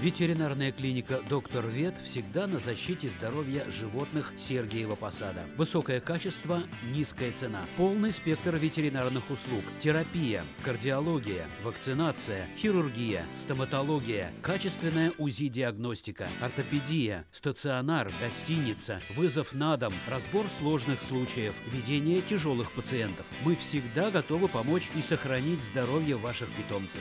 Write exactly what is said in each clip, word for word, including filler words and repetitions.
Ветеринарная клиника «Доктор Вет» всегда на защите здоровья животных Сергиева Посада. Высокое качество, низкая цена. Полный спектр ветеринарных услуг. Терапия, кардиология, вакцинация, хирургия, стоматология, качественная УЗИ-диагностика, ортопедия, стационар, гостиница, вызов на дом, разбор сложных случаев, ведение тяжелых пациентов. Мы всегда готовы помочь и сохранить здоровье ваших питомцев.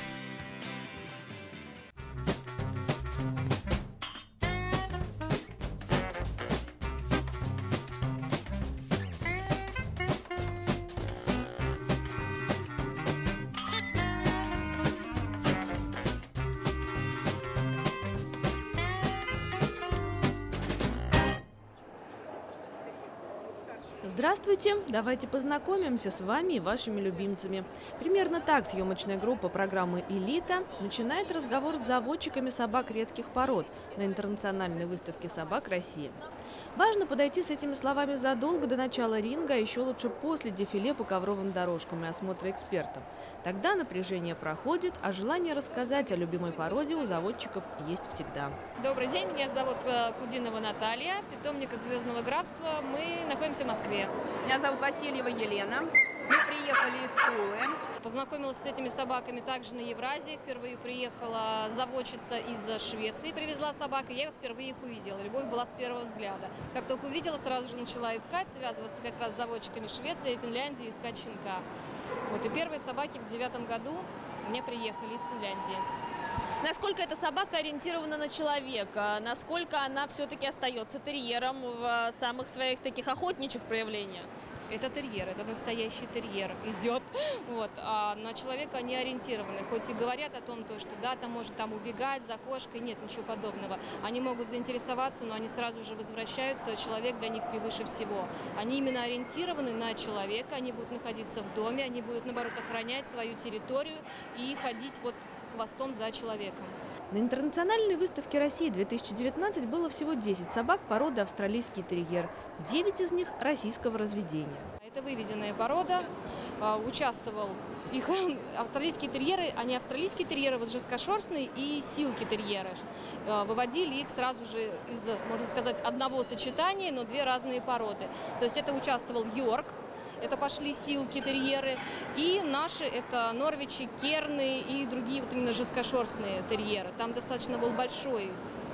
Здравствуйте! Давайте познакомимся с вами и вашими любимцами. Примерно так съемочная группа программы «Элита» начинает разговор с заводчиками собак редких пород на интернациональной выставке собак России. Важно подойти с этими словами задолго до начала ринга, а еще лучше после дефиле по ковровым дорожкам и осмотра экспертов. Тогда напряжение проходит, а желание рассказать о любимой породе у заводчиков есть всегда. Добрый день, меня зовут Кудинова Наталья, питомник от Звездного графства. Мы находимся в Москве. Меня зовут Васильева Елена. Мы приехали из Тулы. Познакомилась с этими собаками также на Евразии. Впервые приехала заводчица из Швеции, привезла собак, и я вот впервые их увидела. Любовь была с первого взгляда. Как только увидела, сразу же начала искать, связываться как раз с заводчиками Швеции и Финляндии, искать щенка. Вот и первые собаки в девятом году мне приехали из Финляндии. Насколько эта собака ориентирована на человека? Насколько она все-таки остается терьером в самых своих таких охотничьих проявлениях? Это терьер, это настоящий терьер идет. Вот. А на человека они ориентированы. Хоть и говорят о том, что да, там может там убегать за кошкой, нет ничего подобного. Они могут заинтересоваться, но они сразу же возвращаются. Человек для них превыше всего. Они именно ориентированы на человека, они будут находиться в доме, они будут, наоборот, охранять свою территорию и ходить вот хвостом за человеком. На интернациональной выставке России две тысячи девятнадцать было всего десять собак породы австралийский терьер. девять из них российского разведения. Это выведенная порода. Участвовал их австралийские терьеры, они австралийские терьеры, вот жесткошерстные и силки терьеры. Выводили их сразу же из, можно сказать, одного сочетания, но две разные породы. То есть это участвовал Йорк. Это пошли силки терьеры, и наши это норвичи, керны и другие вот именно жесткошерстные терьеры. Там достаточно был большой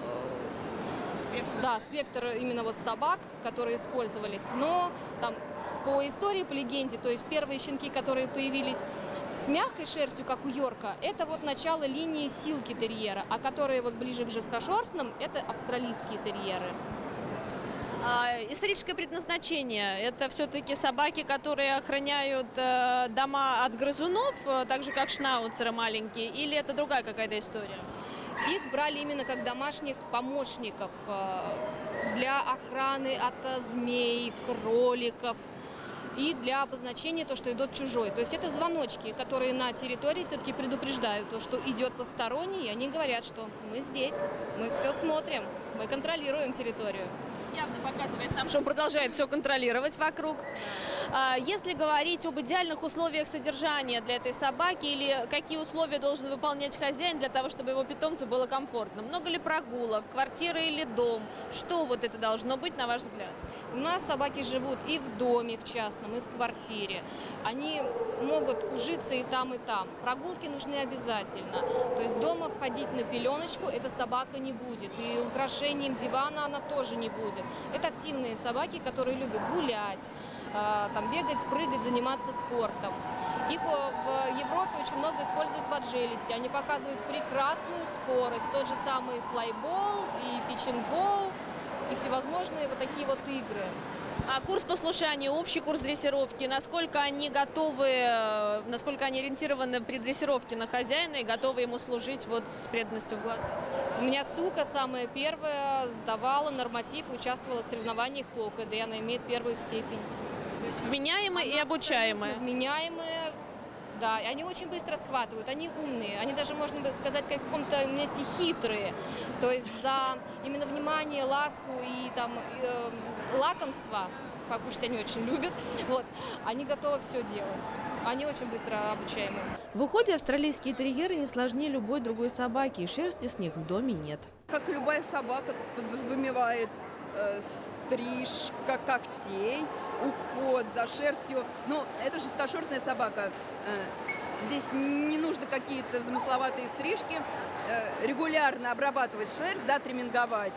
спектр. Да, спектр именно вот собак, которые использовались. Но там по истории, по легенде, то есть первые щенки, которые появились с мягкой шерстью, как у Йорка, это вот начало линии силки терьера, а которые вот ближе к жесткошерстным, это австралийские терьеры. А, историческое предназначение – это все-таки собаки, которые охраняют э, дома от грызунов, э, так же как шнауцеры маленькие, или это другая какая-то история? Их брали именно как домашних помощников э, для охраны от э, змей, кроликов и для обозначения то, что идет чужой. То есть это звоночки, которые на территории все-таки предупреждают то, что идет посторонний, и они говорят, что мы здесь, мы все смотрим, мы контролируем территорию. Явно показывает нам, что он продолжает все контролировать вокруг. Если говорить об идеальных условиях содержания для этой собаки или какие условия должен выполнять хозяин для того, чтобы его питомцу было комфортно? Много ли прогулок, квартира или дом? Что вот это должно быть, на ваш взгляд? У нас собаки живут и в доме, в частном, и в квартире. Они могут ужиться и там, и там. Прогулки нужны обязательно. То есть дома ходить на пеленочку эта собака не будет. И украшением дивана она тоже не будет. Это активные собаки, которые любят гулять, там, бегать, прыгать, заниматься спортом. Их в Европе очень много используют в аджелите. Они показывают прекрасную скорость. Тот же самый флайбол и питч-н-гоу, и всевозможные вот такие вот игры. А курс послушания, общий курс дрессировки, насколько они готовы, насколько они ориентированы при дрессировке на хозяина и готовы ему служить вот с преданностью в глаза? У меня сука самая первая сдавала норматив, участвовала в соревнованиях по ОКД, она имеет первую степень. То есть вменяемые и обучаемые? Вменяемые, да, и они очень быстро схватывают, они умные, они даже, можно сказать, как в каком-то месте хитрые. То есть за именно внимание, ласку и там э, лакомство покушать они очень любят, вот, они готовы все делать. Они очень быстро обучаемы. В уходе австралийские терьеры не сложнее любой другой собаки, и шерсти с них в доме нет. Как и любая собака, подразумевает э, стрижка когтей, уход за шерстью. Но это жесткошерстная собака. Э, здесь не нужно какие-то замысловатые стрижки. Э, регулярно обрабатывать шерсть, да, триминговать.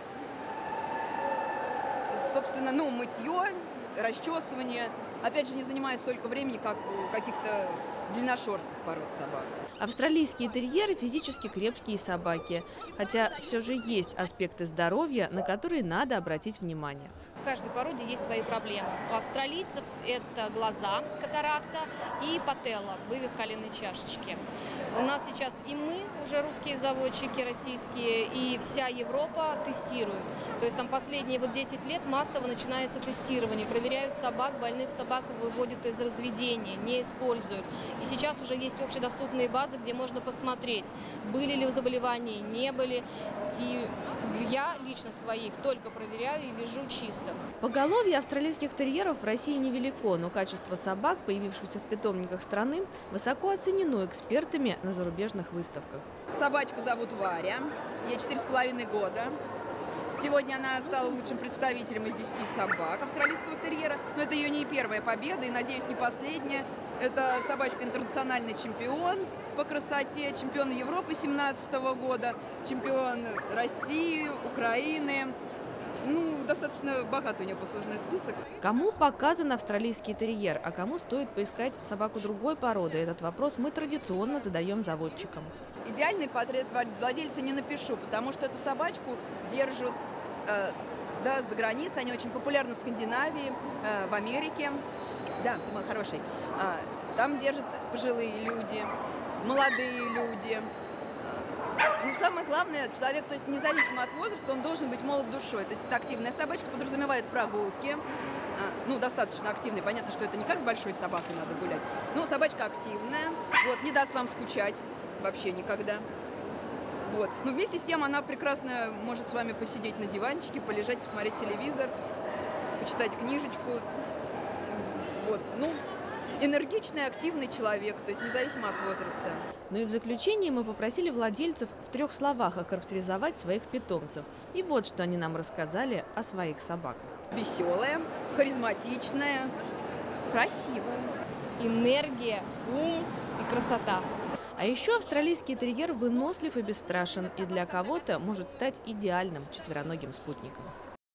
Собственно, ну, мытье, расчесывание. Опять же, не занимает столько времени, как у каких-то длинношерстных пород собак. Австралийские терьеры физически крепкие собаки, хотя все же есть аспекты здоровья, на которые надо обратить внимание. В каждой породе есть свои проблемы. У австралийцев это глаза, катаракта, и пателла, вывих коленной чашечки. У нас сейчас и мы, уже русские заводчики, российские, и вся Европа тестируют. То есть там последние вот десять лет массово начинается тестирование. Проверяют собак, больных собак выводят из разведения, не используют. И сейчас уже есть общедоступные базы, где можно посмотреть, были ли заболевания, не были. И я лично своих только проверяю и вижу чистых. Поголовье австралийских терьеров в России невелико, но качество собак, появившихся в питомниках страны, высоко оценено экспертами на зарубежных выставках. Собачку зовут Варя, ей четыре с половиной года. Сегодня она стала лучшим представителем из десяти собак австралийского терьера. Но это ее не первая победа и, надеюсь, не последняя. Это собачка интернациональный чемпион по красоте, чемпион Европы семнадцатого года, чемпион России, Украины. Ну, достаточно богатый у нее послужной список. Кому показан австралийский терьер, а кому стоит поискать собаку другой породы? Этот вопрос мы традиционно задаем заводчикам. Идеальный портрет владельца не напишу, потому что эту собачку держат э, да, за границей. Они очень популярны в Скандинавии, э, в Америке. Да, ты мой хороший. А, там держат пожилые люди, молодые люди. Но самое главное, человек, то есть независимо от возраста, он должен быть молод душой. То есть это активная собачка, подразумевает прогулки. А, ну, достаточно активный. Понятно, что это не как с большой собакой надо гулять. Но собачка активная, вот, не даст вам скучать вообще никогда. Вот. Но вместе с тем она прекрасно может с вами посидеть на диванчике, полежать, посмотреть телевизор, почитать книжечку. Вот. Ну, энергичный, активный человек, то есть независимо от возраста. Ну и в заключение мы попросили владельцев в трех словах охарактеризовать своих питомцев. И вот что они нам рассказали о своих собаках. Веселая, харизматичная, красивая. Энергия, ум и красота. А еще австралийский терьер вынослив и бесстрашен, и для кого-то может стать идеальным четвероногим спутником.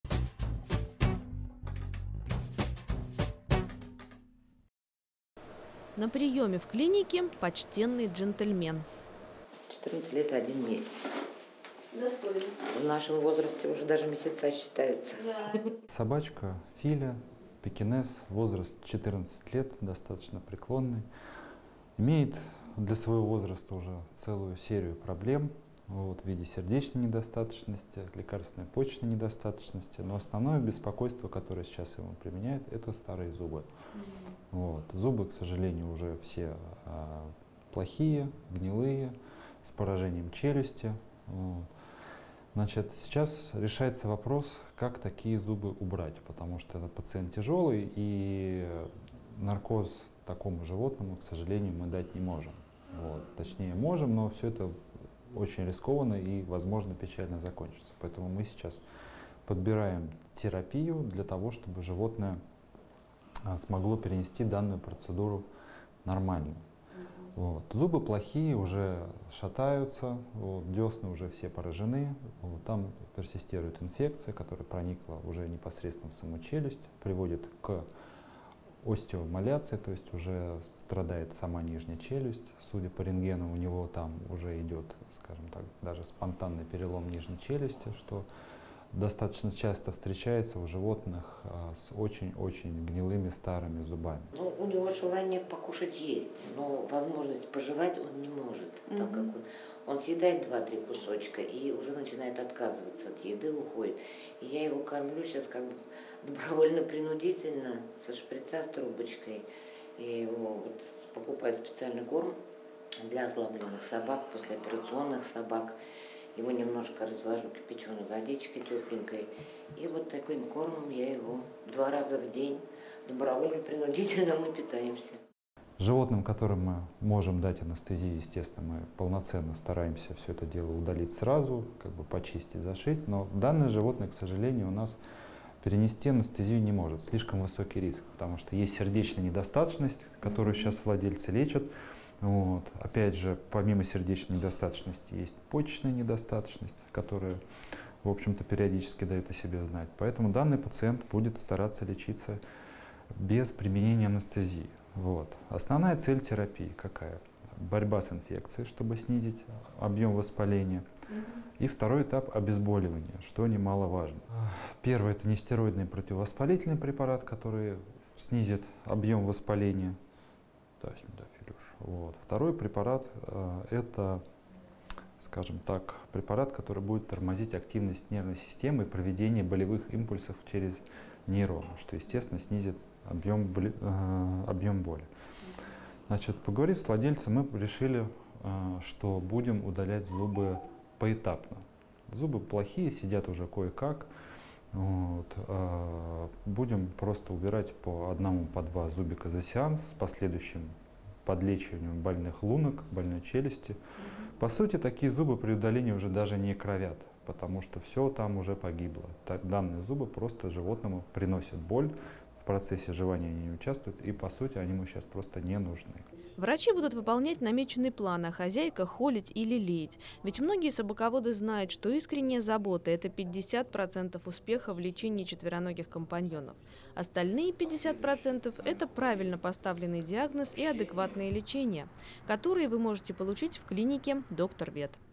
На приеме в клинике почтенный джентльмен. четырнадцать лет и один месяц. Достойно. В нашем возрасте уже даже месяца считаются. Да. Собачка Филя, пекинес, возраст четырнадцать лет, достаточно преклонный. Имеет для своего возраста уже целую серию проблем вот, в виде сердечной недостаточности, лекарственной почечной недостаточности. Но основное беспокойство, которое сейчас ему применяют, это старые зубы. Mm-hmm. Вот. Зубы, к сожалению, уже все а, плохие, гнилые, с поражением челюсти. Вот. Значит, сейчас решается вопрос, как такие зубы убрать, потому что это пациент тяжелый, и наркоз такому животному, к сожалению, мы дать не можем. Вот. Точнее, можем, но все это очень рискованно и, возможно, печально закончится. Поэтому мы сейчас подбираем терапию для того, чтобы животное смогло перенести данную процедуру нормально. Вот. Зубы плохие, уже шатаются, вот, десны уже все поражены, вот, там персистирует инфекция, которая проникла уже непосредственно в саму челюсть, приводит к остеомаляции, то есть уже страдает сама нижняя челюсть. Судя по рентгену, у него там уже идет, скажем так, даже спонтанный перелом нижней челюсти, что достаточно часто встречается у животных а, с очень-очень гнилыми старыми зубами. Ну, у него желание покушать есть, но возможность пожевать он не может, mm-hmm. так как он, он съедает два-три кусочка и уже начинает отказываться от еды, уходит. И я его кормлю сейчас как бы добровольно-принудительно со шприца с трубочкой. Я его вот покупаю специальный корм для ослабленных собак, послеоперационных собак. его немножко развожу кипяченой водичкой тепленькой. И вот таким кормом я его два раза в день добровольно, принудительно мы питаемся. Животным, которым мы можем дать анестезию, естественно, мы полноценно стараемся все это дело удалить сразу, как бы почистить, зашить. Но данное животное, к сожалению, у нас перенести анестезию не может. Слишком высокий риск, потому что есть сердечная недостаточность, которую сейчас владельцы лечат. Вот. Опять же, помимо сердечной недостаточности есть почечная недостаточность, которая, в общем-то, периодически дает о себе знать. Поэтому данный пациент будет стараться лечиться без применения анестезии. Вот. Основная цель терапии какая? Борьба с инфекцией, чтобы снизить объем воспаления. И второй этап — обезболивания, что немаловажно. Первый — это нестероидный противовоспалительный препарат, который снизит объем воспаления. Вот. Второй препарат э, — это, скажем так, препарат, который будет тормозить активность нервной системы и проведение болевых импульсов через нейроны, что, естественно, снизит объем, боли, э, объем боли. Значит, поговорив с владельцем, мы решили, э, что будем удалять зубы поэтапно. Зубы плохие, сидят уже кое-как. Вот, э, будем просто убирать по одному, по два зубика за сеанс с последующим подлечиванием больных лунок, больной челюсти. По сути, такие зубы при удалении уже даже не кровят, потому что все там уже погибло. Так, данные зубы просто животному приносят боль, в процессе жевания они не участвуют, и по сути они ему сейчас просто не нужны. Врачи будут выполнять намеченный план, а хозяйка холить или леять. Ведь многие собаководы знают, что искренняя забота – это пятьдесят процентов успеха в лечении четвероногих компаньонов. Остальные пятьдесят процентов – это правильно поставленный диагноз и адекватное лечение, которые вы можете получить в клинике «Доктор Вет».